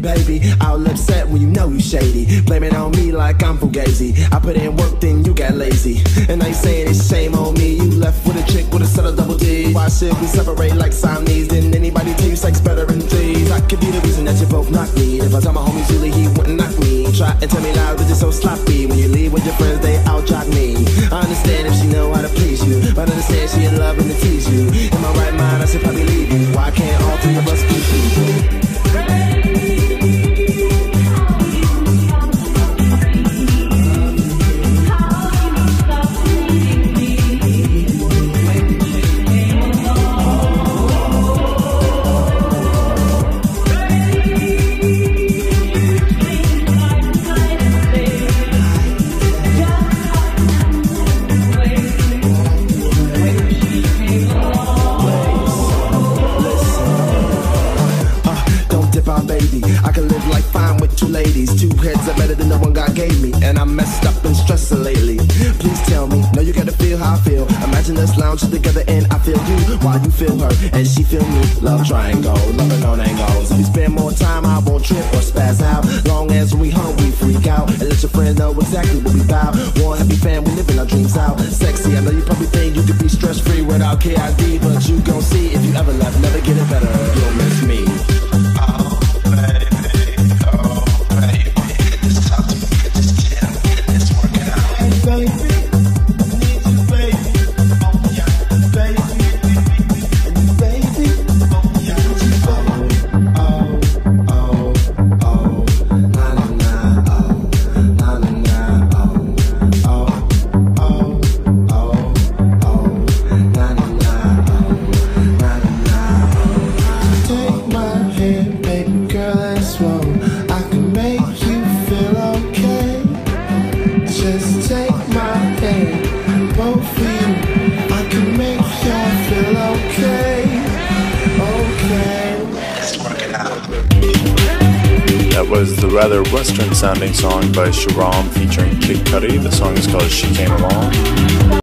baby. I'll upset when you know you shady. Blame it on me like I'm fugazi. I put in work, then you got lazy. And I ain't saying it's shame on me. You left with a chick with a set of double D's. Why should we separate like Siamese? Didn't anybody tell you sex better than threes? I could be the reason that you both knock me. If I tell my homie Julie, he wouldn't knock me. Try and tell me loud, but you're so sloppy. When you leave with your friends, they out jock me. I understand if she know how to please you, but understand she in love and to tease you. In my right mind, I should probably leave you. Why can't all three of us be people? Ladies, two heads are better than the one God gave me, and I'm messed up and stressing lately. Please tell me, no, you gotta feel how I feel. Imagine us lounging together and I feel you while you feel her and she feel me. Love triangle, loving on angles. If we spend more time, I won't trip or spaz out. Long as we home, we freak out and let your friends know exactly what we bout. One happy family, living our dreams out. Sexy, I know you probably think you could be stress free without KID, but you gon' see if you ever left, never get it better. You'll miss me. That was the rather western sounding song by Sharam featuring Kid Cudi. The song is called She Came Along.